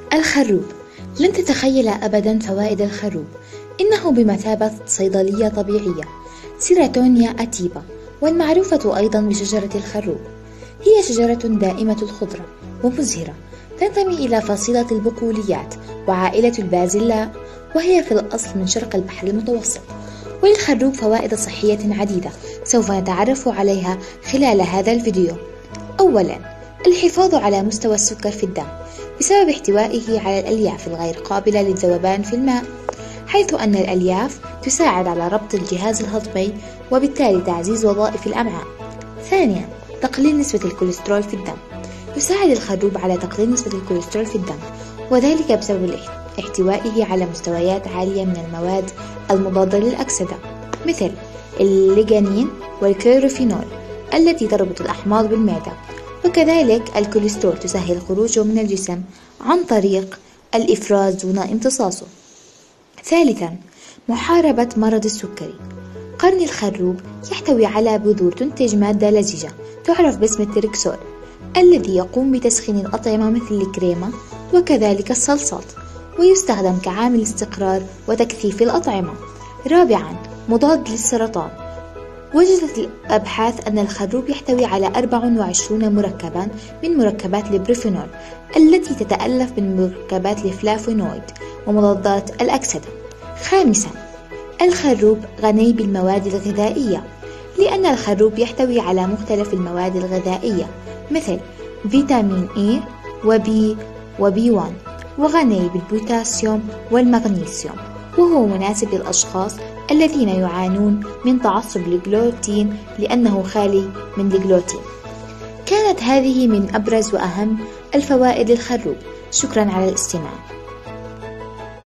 الخروب. لن تتخيل أبدا فوائد الخروب، إنه بمثابة صيدلية طبيعية، سيراتونيا أتيبا، والمعروفة أيضا بشجرة الخروب. هي شجرة دائمة الخضرة ومزهرة، تنتمي إلى فصيلة البقوليات وعائلة البازلاء، وهي في الأصل من شرق البحر المتوسط. وللخروب فوائد صحية عديدة سوف نتعرف عليها خلال هذا الفيديو. أولا، الحفاظ على مستوى السكر في الدم بسبب احتوائه على الألياف الغير قابلة للذوبان في الماء، حيث أن الألياف تساعد على ربط الجهاز الهضمي وبالتالي تعزيز وظائف الأمعاء. ثانيا، تقليل نسبة الكوليسترول في الدم. يساعد الخروب على تقليل نسبة الكوليسترول في الدم، وذلك بسبب احتوائه على مستويات عالية من المواد المضادة للأكسدة مثل الليجانين والكلوروفينول التي تربط الأحماض بالمعدة. وكذلك الكوليسترول تسهل خروجه من الجسم عن طريق الإفراز دون امتصاصه. ثالثا، محاربة مرض السكري. قرن الخروب يحتوي على بذور تنتج مادة لزجة تعرف باسم التريكسول، الذي يقوم بتسخين الأطعمة مثل الكريمة وكذلك الصلصات، ويستخدم كعامل استقرار وتكثيف الأطعمة. رابعا، مضاد للسرطان. وجدت الأبحاث أن الخروب يحتوي على 24 مركبا من مركبات البروفينول التي تتألف من مركبات الفلافونويد ومضادات الأكسدة. خامسا، الخروب غني بالمواد الغذائية، لأن الخروب يحتوي على مختلف المواد الغذائية مثل فيتامين إي وبي وبي 1، وغني بالبوتاسيوم والمغنيسيوم، وهو مناسب للأشخاص الذين يعانون من تعصب الجلوتين لأنه خالي من الجلوتين. كانت هذه من أبرز وأهم الفوائد للخروب. شكرا على الاستماع.